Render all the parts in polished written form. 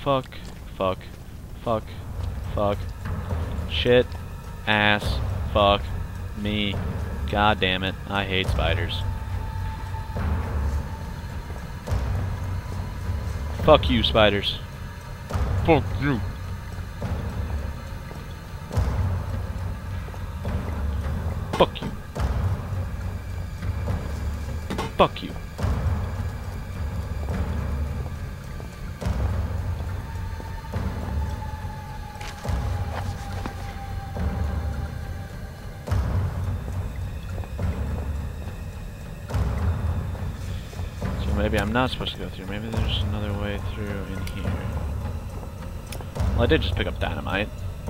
Fuck. Fuck. Fuck. Fuck. Shit. Ass. Fuck. Me. God damn it. I hate spiders. Fuck you, spiders. Fuck you. Fuck you. Fuck you. So maybe I'm not supposed to go through. Maybe there's another way through in here. Well, I did just pick up dynamite.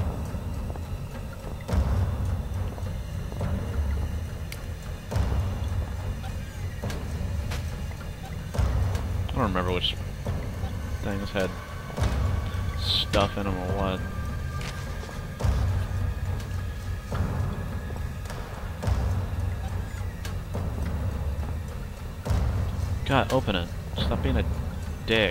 I don't remember which things had stuff in them or what. God, open it. Stop being a dick.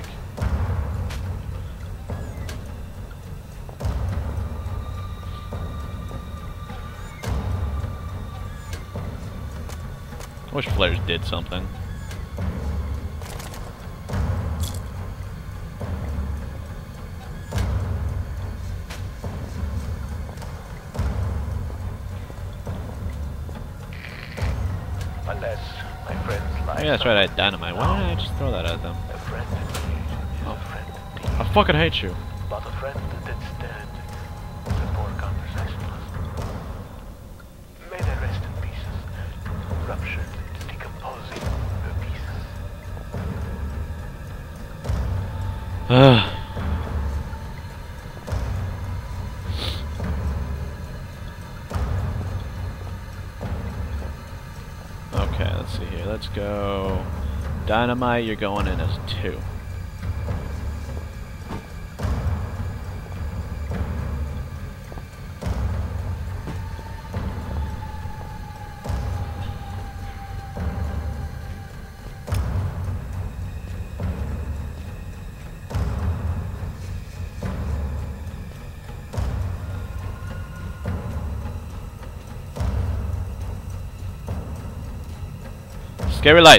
I wish flares did something. Unless my friends lie. Yeah, that's right, I had dynamite. Why didn't I just throw that at them? A friend is a friend indeed. I fucking hate you. But a friend that stand the poor conversationalist. May they rest in pieces, ruptured, decomposing the pieces. Okay, let's see here. Let's go. Dynamite, you're going in as 2. Scary light.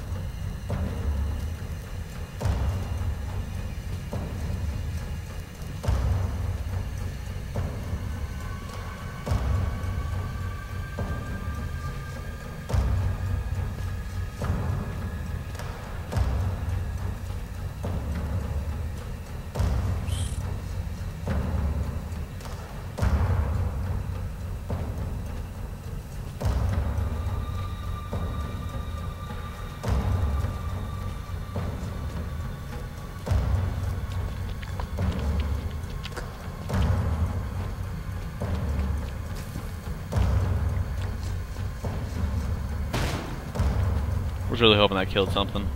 I was really hoping that killed something.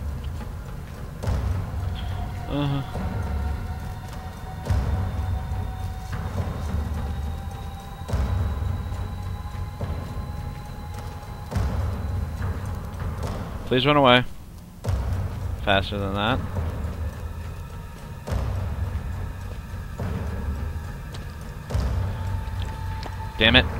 Please run away. Faster than that. Damn it.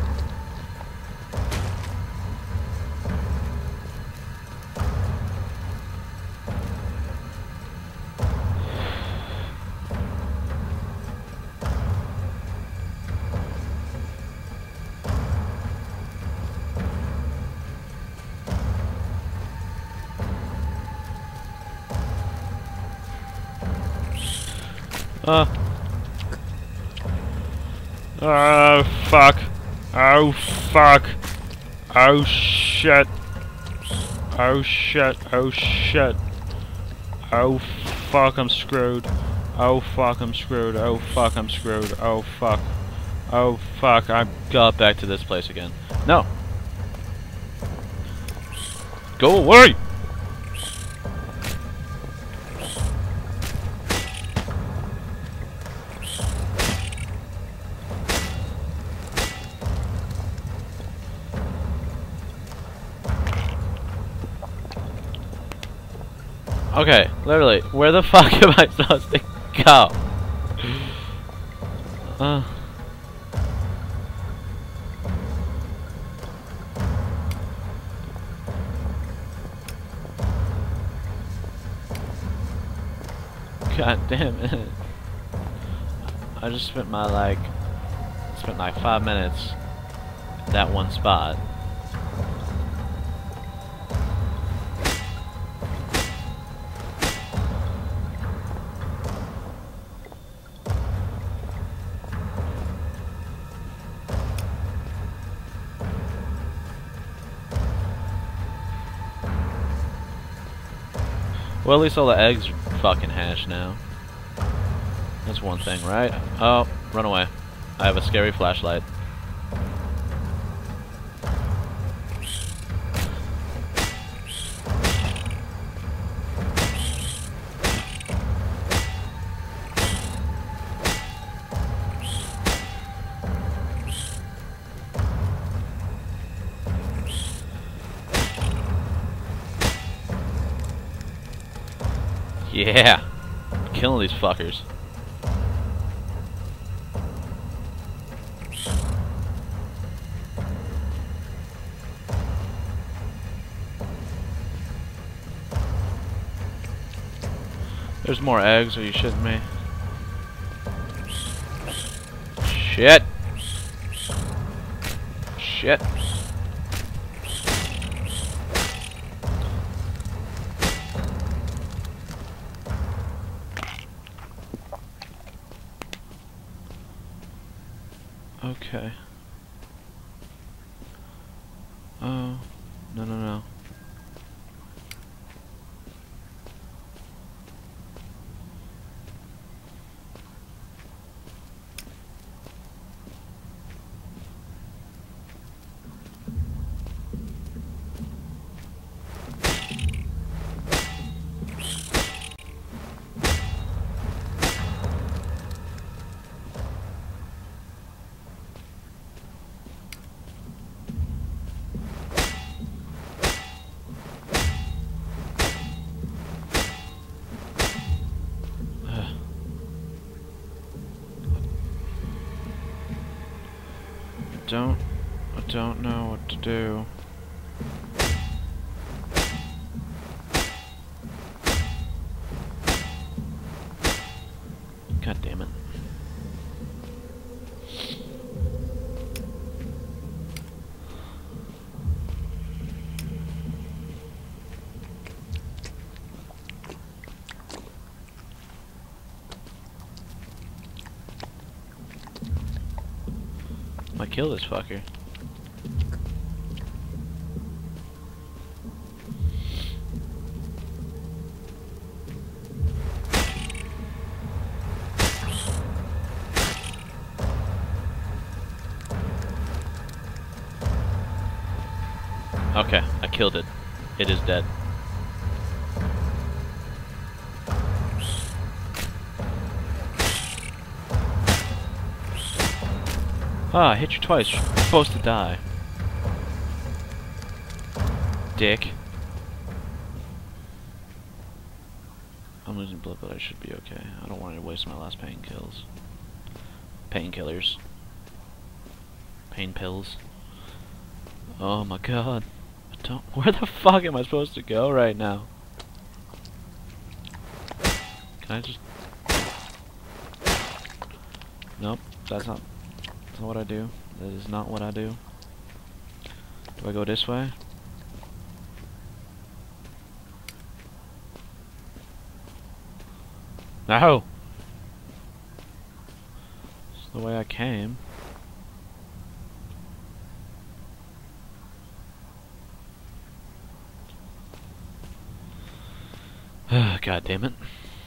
Oh, fuck. Oh, fuck. Oh, shit. Oh, shit. Oh, shit. Oh, fuck, I'm screwed. Oh, fuck, I'm screwed. Oh, fuck, I'm screwed. Oh, fuck. Oh, fuck, I got back to this place again. No. Go away! Okay, literally, where the fuck am I supposed to go? God damn it. I just spent like 5 minutes at that one spot. Well, at least all the eggs are fucking hatched now. That's one thing, right? Oh, run away. I have a scary flashlight. Yeah! Killing these fuckers. There's more eggs, are you shitting me? Shit! Shit! Okay. Oh, no. I don't know what to do. God damn it. I kill this fucker. Okay, I killed it. It is dead. Ah, I hit you twice. You're supposed to die. Dick. I'm losing blood, but I should be okay. I don't want to waste my last painkillers. Painkillers. Pain pills. Oh my god. Where the fuck am I supposed to go right now? Can I just... Nope, that's not what I do. That is not what I do. Do I go this way? No! It's the way I came. God damn it.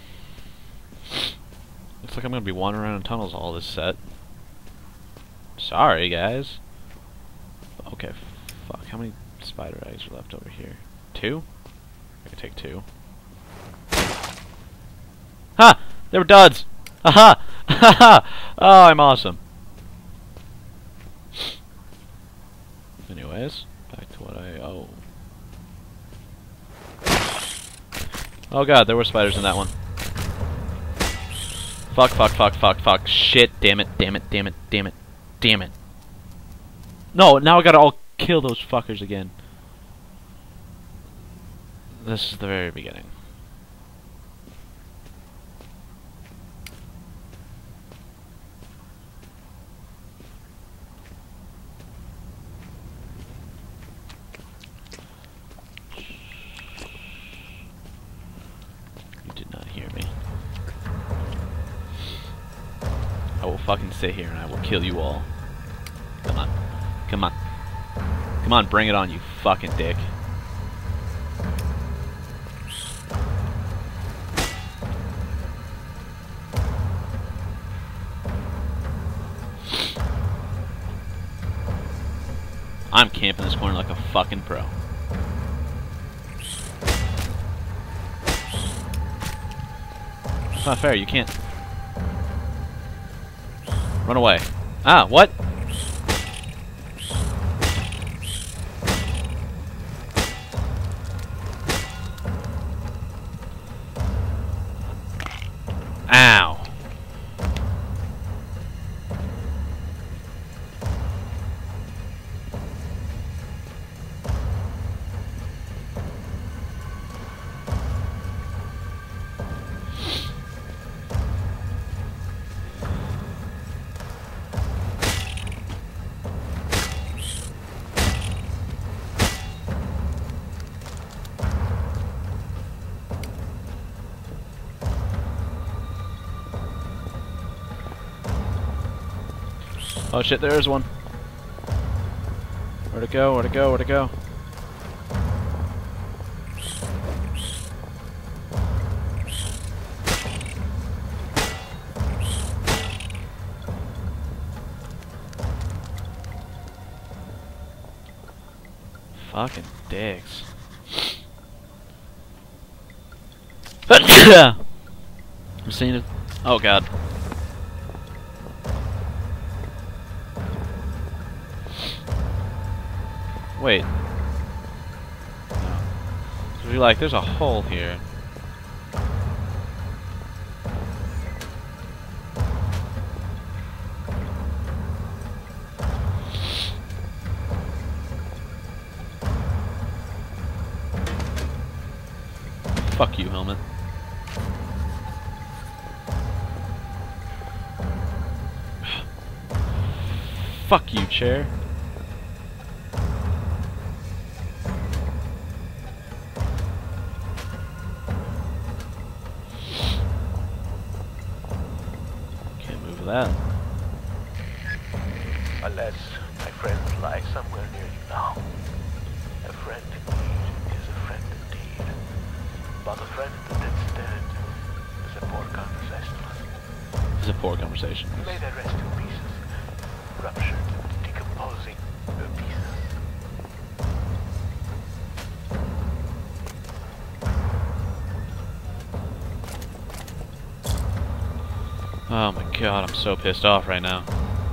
Looks like I'm gonna be wandering around in tunnels all this set. Sorry, guys. Okay, fuck. How many spider eggs are left over here? 2? I can take 2. Ha! They were duds! Haha! Haha! Oh, I'm awesome. Anyways, back to what I... Oh. Oh god, there were spiders in that one. Fuck, fuck, fuck, fuck, fuck. Shit, damn it, damn it, damn it, damn it, damn it. No, now I gotta all kill those fuckers again. This is the very beginning. You did not hear me. I will fucking sit here and I will kill you all. Come on. Come on. Come on, bring it on, you fucking dick. I'm camping this corner like a fucking pro. It's not fair, you can't... Run away. Ah, what? Ow. Oh shit, there is one. Where'd it go? Where'd it go? Where'd it go? Fucking dicks. I'm seeing it. Oh god. Wait. No. So you're like, there's a hole here. Fuck you, helmet. Fuck you, chair. That. Unless my friends lie somewhere near you now. A friend in need is a friend indeed. But a friend that's dead is a poor conversationalist. It's a poor conversation. May they rest in pieces, ruptured, decomposing their pieces. Oh my god, I'm so pissed off right now.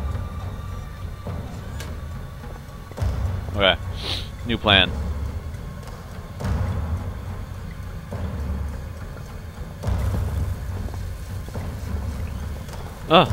Okay, new plan. Oh.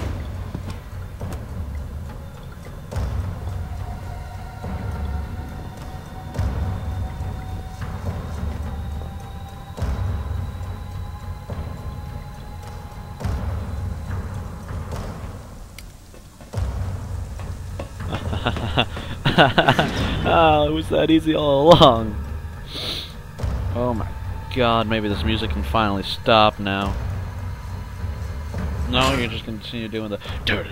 Oh, it was that easy all along. Oh my god, maybe this music can finally stop now. No, you're just gonna continue doing the...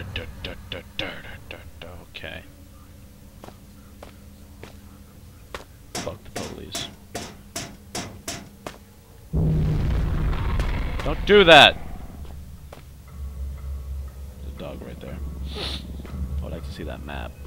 Okay. Fuck the police. Don't do that! There's a dog right there. I would like to see that map.